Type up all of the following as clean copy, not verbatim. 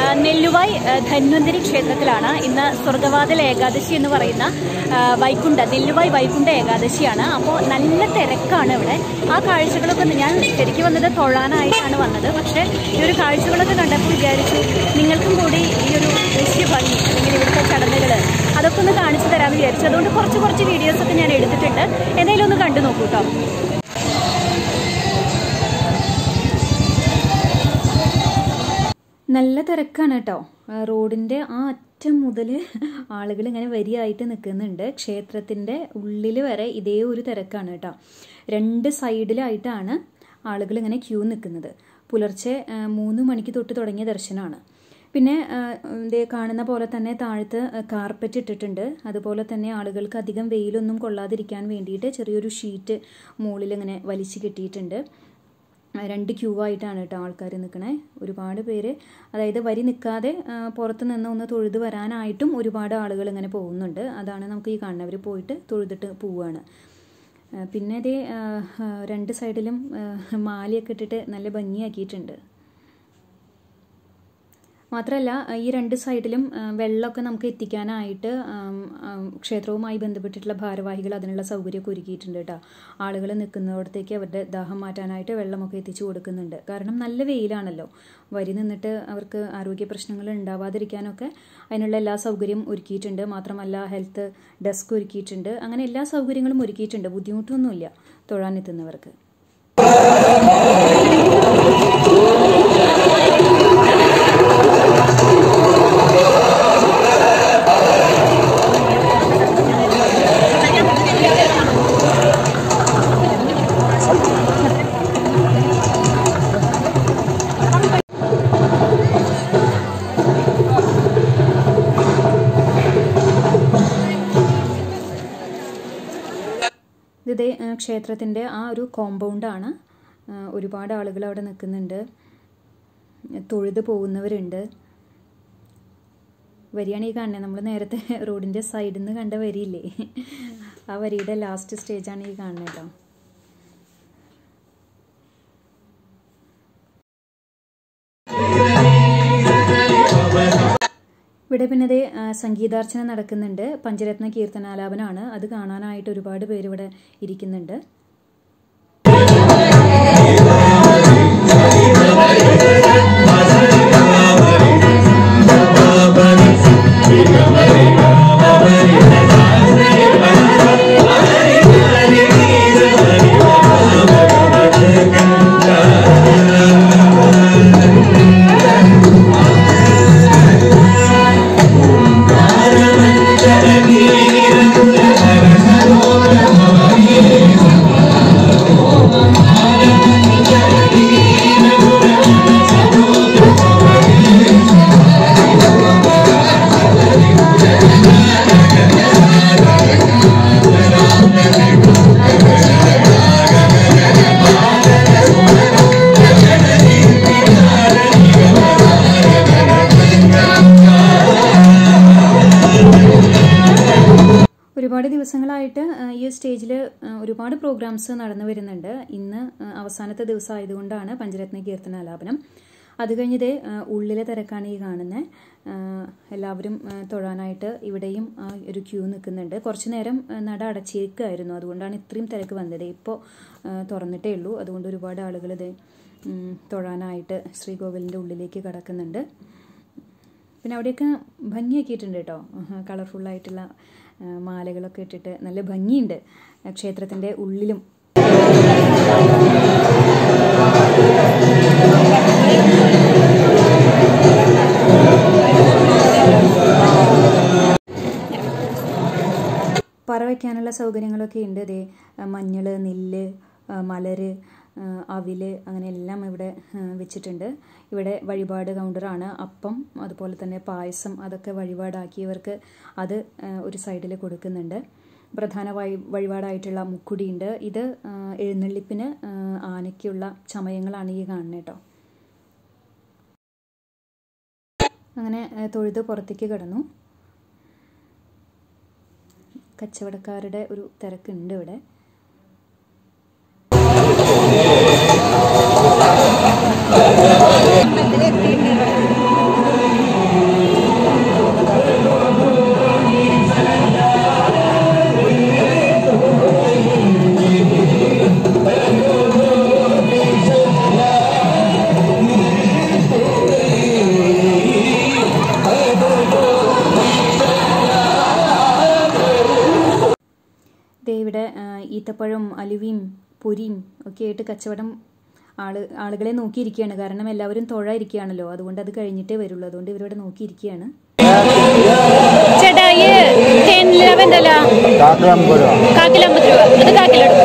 നെല്ലുവായ് ധന്വന്തരി ക്ഷേത്രത്തിലാണ്. ഇന്ന് സ്വർഗവാതിൽ ഏകാദശി എന്ന് പറയുന്ന നെല്ലുവായ് വൈകുണ്ഠ ഏകാദശിയാണ്. അപ്പോൾ നല്ല തിരക്കാണ് ഇവിടെ. ആ കാഴ്ചകളൊക്കെ ഞാൻ ശരിക്കും വന്നത് തൊഴാനായിട്ടാണ് വന്നത്. പക്ഷേ ഈ ഒരു കാഴ്ചകളൊക്കെ കണ്ടപ്പോൾ വിചാരിച്ചു നിങ്ങൾക്കും കൂടി ഈ ഒരു ദൃശ്യഭംഗി അല്ലെങ്കിൽ ഇവിടുത്തെ ചടങ്ങുകൾ അതൊക്കെ ഒന്ന് കാണിച്ചു തരാമെന്ന് വിചാരിച്ചു. അതുകൊണ്ട് കുറച്ച് വീഡിയോസൊക്കെ ഞാൻ എടുത്തിട്ടുണ്ട്. എന്തായാലും ഒന്ന് കണ്ടു നോക്കൂ കേട്ടോ. നല്ല തിരക്കാണ് കേട്ടോ. റോഡിൻ്റെ ആ അറ്റം മുതൽ ആളുകൾ ഇങ്ങനെ വരിയായിട്ട് നിൽക്കുന്നുണ്ട്. ക്ഷേത്രത്തിൻ്റെ ഉള്ളിൽ വരെ ഇതേ ഒരു തിരക്കാണ് കേട്ടോ. 2 സൈഡിലായിട്ടാണ് ആളുകൾ ഇങ്ങനെ ക്യൂ നിൽക്കുന്നത്. പുലർച്ചെ 3 മണിക്ക് തൊട്ട് തുടങ്ങിയ ദർശനമാണ്. പിന്നെ ഇതേ കാണുന്ന പോലെ തന്നെ താഴത്ത് കാർപ്പറ്റ് ഇട്ടിട്ടുണ്ട്. അതുപോലെ തന്നെ ആളുകൾക്ക് അധികം വെയിലൊന്നും കൊള്ളാതിരിക്കാൻ വേണ്ടിയിട്ട് ചെറിയൊരു ഷീറ്റ് മുകളിൽ ഇങ്ങനെ വലിച്ചു കെട്ടിയിട്ടുണ്ട്. 2 ക്യൂ ആയിട്ടാണ് കേട്ടോ ആൾക്കാർ നിൽക്കണേ. ഒരുപാട് പേര്, അതായത് വരി നിൽക്കാതെ പുറത്ത് നിന്ന് ഒന്ന് തൊഴുത് വരാനായിട്ടും ഒരുപാട് ആളുകൾ ഇങ്ങനെ പോകുന്നുണ്ട്. അതാണ് നമുക്ക് ഈ കാണുന്നവർ പോയിട്ട് തൊഴുതിട്ട് പോവുകയാണ്. പിന്നെ ഇതേ 2 സൈഡിലും മാലയൊക്കെ ഇട്ടിട്ട് നല്ല ഭംഗിയാക്കിയിട്ടുണ്ട്. മാത്രമല്ല ഈ 2 സൈഡിലും വെള്ളമൊക്കെ നമുക്ക് എത്തിക്കാനായിട്ട് ക്ഷേത്രവുമായി ബന്ധപ്പെട്ടിട്ടുള്ള ഭാരവാഹികൾ അതിനുള്ള സൗകര്യമൊക്കെ ഒരുക്കിയിട്ടുണ്ട് കേട്ടോ. ആളുകൾ നിൽക്കുന്നിടത്തേക്ക് അവരുടെ ദാഹം മാറ്റാനായിട്ട് വെള്ളമൊക്കെ എത്തിച്ചു കൊടുക്കുന്നുണ്ട്. കാരണം നല്ല വെയിലാണല്ലോ. വരി നിന്നിട്ട് അവർക്ക് ആരോഗ്യ പ്രശ്നങ്ങൾ ഉണ്ടാവാതിരിക്കാനൊക്കെ അതിനുള്ള എല്ലാ സൗകര്യം ഒരുക്കിയിട്ടുണ്ട്. മാത്രമല്ല ഹെൽത്ത് ഡെസ്ക് ഒരുക്കിയിട്ടുണ്ട്. അങ്ങനെ എല്ലാ സൗകര്യങ്ങളും ഒരുക്കിയിട്ടുണ്ട്. ബുദ്ധിമുട്ടൊന്നുമില്ല തൊഴാനെത്തുന്നവർക്ക്. ഇത് ക്ഷേത്രത്തിൻ്റെ ആ ഒരു കോമ്പൗണ്ടാണ്. ഒരുപാട് ആളുകൾ അവിടെ നിൽക്കുന്നുണ്ട്. തൊഴുത് പോകുന്നവരുണ്ട്. വരിയാണ് ഈ കാണുന്നത്. നമ്മൾ നേരത്തെ റോഡിൻ്റെ സൈഡിൽ നിന്ന് കണ്ട വരിയില്ലേ, ആ വരിയുടെ ലാസ്റ്റ് സ്റ്റേജാണ് ഈ കാണുന്നത് കേട്ടോ. ഇവിടെ പിന്നെ ഇതേ സംഗീതാർച്ചന നടക്കുന്നുണ്ട്. പഞ്ചരത്ന കീർത്തനാലാപനമാണ്. അത് കാണാനായിട്ട് ഒരുപാട് പേര് ഇവിടെ ഇരിക്കുന്നുണ്ട്. ഒരുപാട് ദിവസങ്ങളായിട്ട് ഈ സ്റ്റേജിൽ ഒരുപാട് പ്രോഗ്രാംസ് നടന്നു വരുന്നുണ്ട്. ഇന്ന് അവസാനത്തെ ദിവസം ആയതുകൊണ്ടാണ് പഞ്ചരത്ന കീർത്തനാലാപനം. അത് കഴിഞ്ഞത് ഉള്ളിലെ തിരക്കാണ് ഈ കാണുന്നത്. എല്ലാവരും തൊഴാനായിട്ട് ഇവിടെയും ഒരു ക്യൂ നിൽക്കുന്നുണ്ട്. കുറച്ച് നേരം നട അടച്ചേക്കായിരുന്നു. അതുകൊണ്ടാണ് ഇത്രയും തിരക്ക് വന്നത്. ഇപ്പോൾ തുറന്നിട്ടേ ഉള്ളൂ. അതുകൊണ്ട് ഒരുപാട് ആളുകൾ ഇത് തൊഴാനായിട്ട് ശ്രീകോവിലിൻ്റെ ഉള്ളിലേക്ക് കടക്കുന്നുണ്ട്. പിന്നെ അവിടെയൊക്കെ ഭംഗിയാക്കിയിട്ടുണ്ട് കേട്ടോ. കളർഫുള്ളായിട്ടുള്ള മാലകളൊക്കെ ഇട്ടിട്ട് നല്ല ഭംഗിയുണ്ട് ക്ഷേത്രത്തിൻ്റെ ഉള്ളിലും. പറ വയ്ക്കാനുള്ള സൗകര്യങ്ങളൊക്കെ ഉണ്ട്. ഇതേ മഞ്ഞൾ, നെല്ല്, മലര്, അവില് അങ്ങനെ എല്ലാം ഇവിടെ വെച്ചിട്ടുണ്ട്. ഇവിടെ വഴിപാട് കൗണ്ടറാണ്. അപ്പം അതുപോലെ തന്നെ പായസം അതൊക്കെ വഴിപാടാക്കിയവർക്ക് അത് ഒരു സൈഡിൽ കൊടുക്കുന്നുണ്ട്. പ്രധാന വഴിപാടായിട്ടുള്ള മുക്കുടിയുണ്ട്. ഇത് എഴുന്നള്ളിപ്പിന് ആനയ്ക്കുള്ള ചമയങ്ങളാണ് ഈ കാണുന്നത് കേട്ടോ. അങ്ങനെ തൊഴുത് പുറത്തേക്ക് കടന്നു. കച്ചവടക്കാരുടെ ഒരു തിരക്കുണ്ട് ഇവിടെ. ഈത്തപ്പഴം, അലുവയും പൊരിയും ഒക്കെ ആയിട്ട് കച്ചവടം ആളുകളെ നോക്കിയിരിക്കുകയാണ്. കാരണം എല്ലാവരും തൊഴ ഇരിക്കുകയാണല്ലോ, അതുകൊണ്ട് അത് കഴിഞ്ഞിട്ടേ വരുള്ളൂ. അതുകൊണ്ട് ഇവരിവിടെ നോക്കിയിരിക്കുകയാണ്. ചേട്ടാ ഈ തേനിലാവ് എന്തല്ല? കാക്കിൽ 50 രൂപ. അത് കാക്കിലെടുക്കും.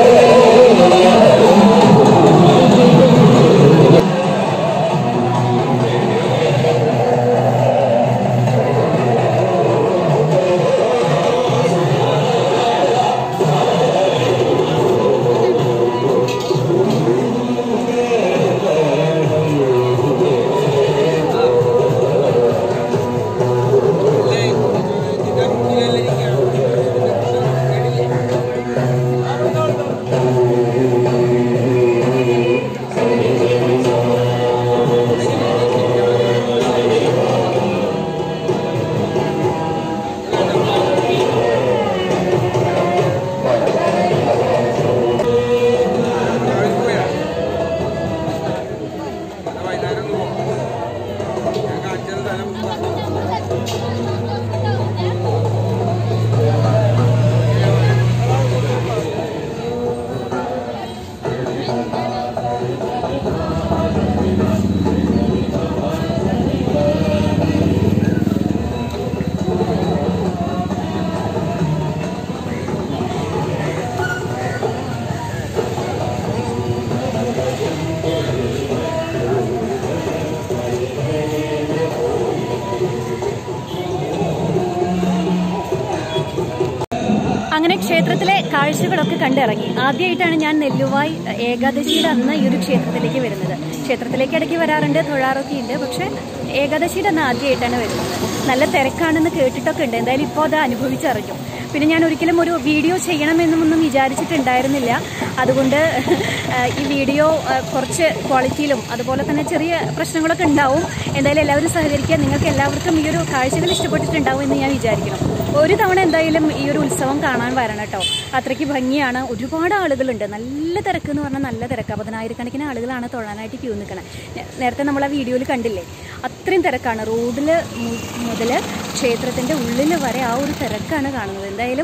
അങ്ങനെ ക്ഷേത്രത്തിലെ കാഴ്ചകളൊക്കെ കണ്ടിറങ്ങി. ആദ്യമായിട്ടാണ് ഞാൻ നെല്ലുവായ് ഏകാദശിയുടെ അന്ന് ഈ ഒരു ക്ഷേത്രത്തിലേക്ക് വരുന്നത്. ക്ഷേത്രത്തിലേക്ക് ഇടയ്ക്ക് വരാറുണ്ട്, തൊഴാറൊക്കെ ഉണ്ട്. പക്ഷെ ഏകാദശിയുടെ അന്ന് ആദ്യമായിട്ടാണ് വരുന്നത്. നല്ല തിരക്കാണെന്ന് കേട്ടിട്ടൊക്കെ ഉണ്ട്. എന്തായാലും ഇപ്പോൾ അത് അനുഭവിച്ചറിഞ്ഞു. പിന്നെ ഞാൻ ഒരിക്കലും ഒരു വീഡിയോ ചെയ്യണമെന്നൊന്നും വിചാരിച്ചിട്ടുണ്ടായിരുന്നില്ല. അതുകൊണ്ട് ഈ വീഡിയോ കുറച്ച് ക്വാളിറ്റിയിലും അതുപോലെ തന്നെ ചെറിയ പ്രശ്നങ്ങളൊക്കെ ഉണ്ടാവും. എന്തായാലും എല്ലാവരും സഹകരിക്കുക. നിങ്ങൾക്ക് എല്ലാവർക്കും ഈ ഒരു കാഴ്ചകൾ ഇഷ്ടപ്പെട്ടിട്ടുണ്ടാവും എന്ന് ഞാൻ വിചാരിക്കണം. ഒരു തവണ എന്തായാലും ഈ ഒരു ഉത്സവം കാണാൻ വരണം കേട്ടോ. അത്രയ്ക്ക് ഭംഗിയാണ്. ഒരുപാട് ആളുകളുണ്ട്. നല്ല തിരക്ക് എന്ന് പറഞ്ഞാൽ നല്ല തിരക്ക്. 10,000-കണക്കിന് ആളുകളാണ് തൊഴാനായിട്ട് ക്യൂ നിൽക്കണം. നേരത്തെ നമ്മൾ ആ വീഡിയോയിൽ കണ്ടില്ലേ, അത്രയും തിരക്കാണ്. റോഡിൽ മുതൽ ക്ഷേത്രത്തിൻ്റെ ഉള്ളിൽ വരെ ആ ഒരു തിരക്കാണ് കാണുന്നത്. എന്തായാലും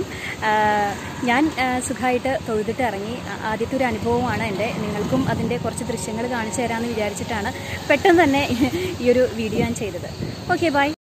ഞാൻ സുഖമായിട്ട് തൊഴുതിട്ട് ഇറങ്ങി. ആദ്യത്തെ ഒരു അനുഭവമാണ് എൻ്റെ. നിങ്ങൾക്കും അതിൻ്റെ കുറച്ച് ദൃശ്യങ്ങൾ കാണിച്ചു തരാമെന്ന് വിചാരിച്ചിട്ടാണ് പെട്ടെന്ന് തന്നെ ഈ ഒരു വീഡിയോ ഞാൻ ചെയ്തത്. Okay, by.